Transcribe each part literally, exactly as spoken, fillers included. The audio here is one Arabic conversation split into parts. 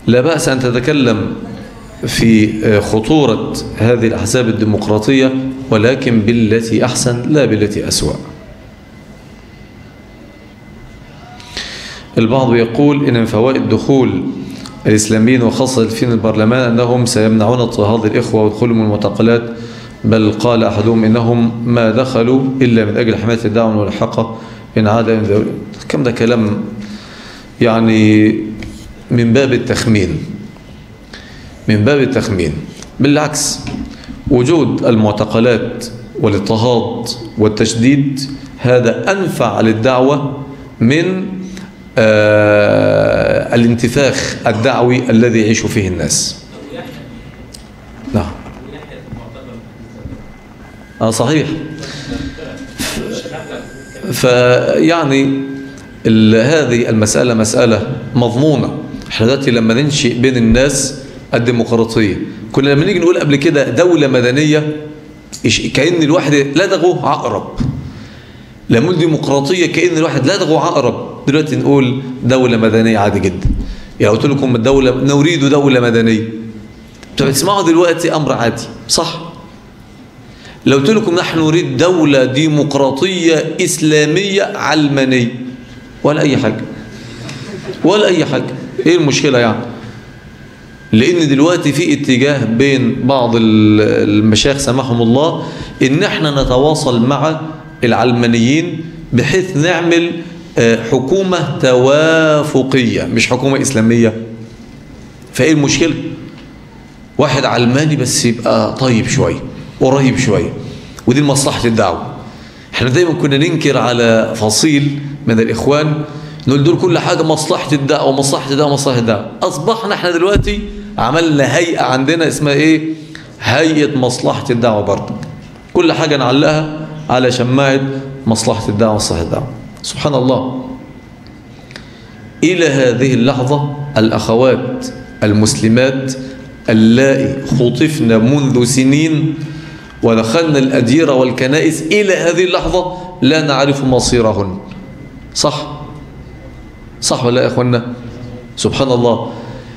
لا بأس أن تتكلم في خطورة هذه الأحزاب الديمقراطية، ولكن بالتي أحسن لا بالتي أسوأ. البعض يقول إن من فوائد دخول الإسلاميين وخاصة في البرلمان أنهم سيمنعون اضطهاد الإخوة ودخولهم المعتقلات، بل قال أحدهم إنهم ما دخلوا إلا من أجل حماية الدعوة الملحقة إن عاد من ذوي. كم ده كلام يعني من باب التخمين، من باب التخمين. بالعكس، وجود المعتقلات والاضطهاد والتشديد هذا أنفع للدعوة من آه الانتفاخ الدعوي الذي يعيش فيه الناس. نعم آه صحيح. فيعني هذه المسألة مسألة مضمونة. احنا دلوقتي لما ننشئ بين الناس الديمقراطية، كنا لما نيجي نقول قبل كده دولة مدنية كأن الواحد لدغه عقرب، لما نقول ديمقراطية كأن الواحد لدغه عقرب. دلوقتي نقول دولة مدنية عادي جدا. يعني قلت لكم الدولة نريد دولة مدنية، بتسمعوا دلوقتي أمر عادي صح؟ لو قلت لكم نحن نريد دولة ديمقراطية إسلامية علمانية، ولا أي حاجة ولا أي حاجة. إيه المشكلة يعني؟ لأن دلوقتي في اتجاه بين بعض المشايخ سمحهم الله إن احنا نتواصل مع العلمانيين بحيث نعمل حكومة توافقية مش حكومة إسلامية. فإيه المشكلة؟ واحد علماني بس يبقى طيب شوية قريب شوية، ودي مصلحة الدعوة. احنا دايما كنا ننكر على فصيل من الإخوان، نقول دول كل حاجة مصلحة الدعوة مصلحة الدعوة مصلحة الدعوة. أصبحنا احنا دلوقتي عملنا هيئة عندنا اسمها ايه؟ هيئة مصلحة الدعوة برضه. كل حاجة نعلقها على شماعة مصلحة الدعوة مصلحة الدعوة. سبحان الله. إلى هذه اللحظة الأخوات المسلمات اللائي خطفن منذ سنين ودخلنا الأديرة والكنائس إلى هذه اللحظة لا نعرف مصيرهن. صح؟ صح ولا يا أخوانا؟ سبحان الله.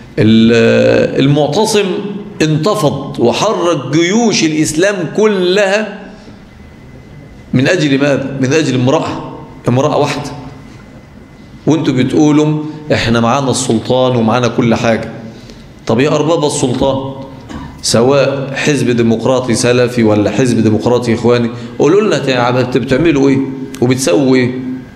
المعتصم انتفض وحرك جيوش الإسلام كلها من أجل ماذا؟ من أجل امرأة امرأة واحدة. وانتوا بتقولوا احنا معانا السلطان ومعانا كل حاجة. طب يا أرباب السلطان سواء حزب ديمقراطي سلفي ولا حزب ديمقراطي إخواني، قولوا لنا بتعملوا ايه وبتسووا ايه؟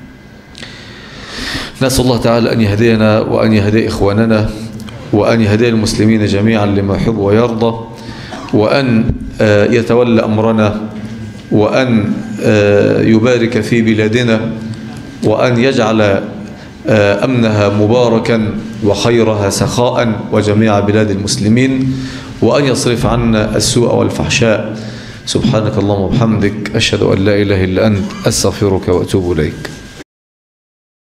نسأل الله تعالى أن يهدينا وأن يهدي إخواننا وأن يهدي المسلمين جميعا لما يحب ويرضى، وأن يتولى أمرنا، وأن يبارك في بلادنا، وأن يجعل أمنها مباركا وخيرها سخاء وجميع بلاد المسلمين، وأن يصرف عنا السوء والفحشاء. سبحانك اللهم وبحمدك أشهد أن لا إله إلا أنت أستغفرك وأتوب إليك.